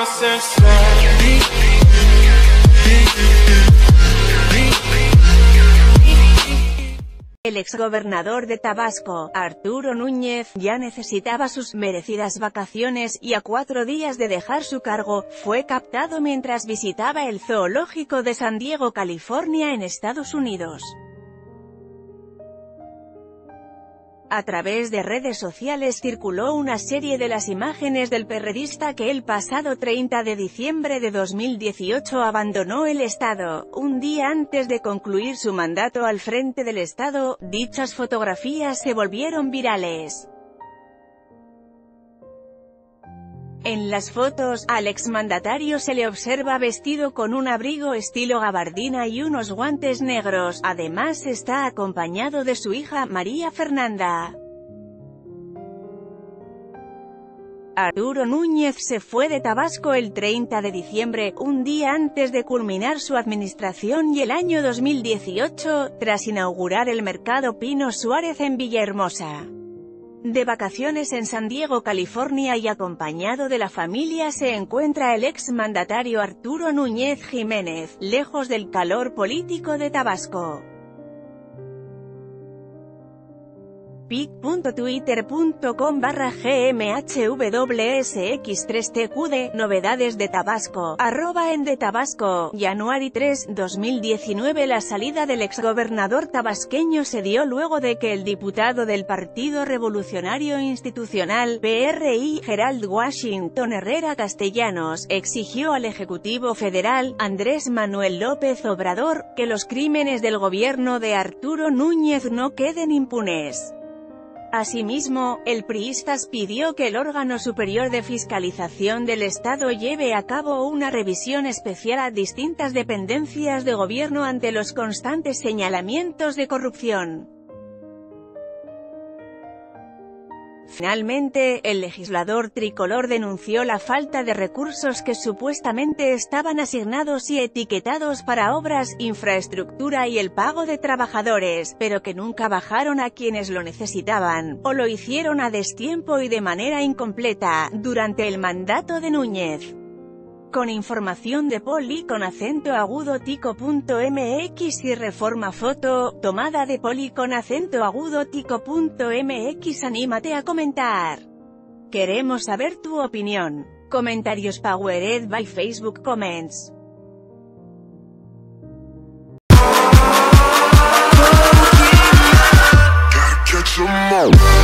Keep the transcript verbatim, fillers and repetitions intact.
El exgobernador de Tabasco, Arturo Núñez, ya necesitaba sus merecidas vacaciones y a cuatro días de dejar su cargo, fue captado mientras visitaba el zoológico de San Diego, California, en Estados Unidos. A través de redes sociales circuló una serie de las imágenes del perredista que el pasado treinta de diciembre de dos mil dieciocho abandonó el estado, un día antes de concluir su mandato al frente del estado. Dichas fotografías se volvieron virales. En las fotos, al exmandatario se le observa vestido con un abrigo estilo gabardina y unos guantes negros. Además está acompañado de su hija, María Fernanda. Arturo Núñez se fue de Tabasco el treinta de diciembre, un día antes de culminar su administración y el año dos mil dieciocho, tras inaugurar el mercado Pino Suárez en Villahermosa. De vacaciones en San Diego, California y acompañado de la familia se encuentra el exmandatario Arturo Núñez Jiménez, lejos del calor político de Tabasco. pic punto twitter punto com barra G M H W S X tres T Q D, novedades de Tabasco, arroba en de Tabasco, January tres, dos mil diecinueve. La salida del exgobernador tabasqueño se dio luego de que el diputado del Partido Revolucionario Institucional, P R I, Gerald Washington Herrera Castellanos, exigió al Ejecutivo Federal, Andrés Manuel López Obrador, que los crímenes del gobierno de Arturo Núñez no queden impunes. Asimismo, el priista pidió que el órgano superior de fiscalización del Estado lleve a cabo una revisión especial a distintas dependencias de gobierno ante los constantes señalamientos de corrupción. Finalmente, el legislador tricolor denunció la falta de recursos que supuestamente estaban asignados y etiquetados para obras, infraestructura y el pago de trabajadores, pero que nunca bajaron a quienes lo necesitaban, o lo hicieron a destiempo y de manera incompleta, durante el mandato de Núñez. Con información de Poli con acento agudo tico punto M X y Reforma Foto, tomada de Poli con acento agudo tico punto M X. Anímate a comentar. Queremos saber tu opinión. Comentarios powered by Facebook Comments. Gotta catch 'em all.